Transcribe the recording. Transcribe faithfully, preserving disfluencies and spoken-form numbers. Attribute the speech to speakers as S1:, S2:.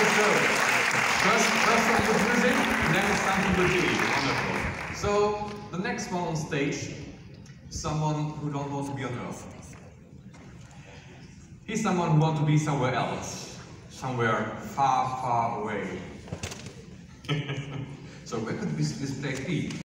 S1: so. First, first some good music, then something good to eat. Wonderful. So, the next one on stage, someone who don't want to be on Earth. He's someone who wants to be somewhere else. Somewhere far, far away. So where could this, this place be?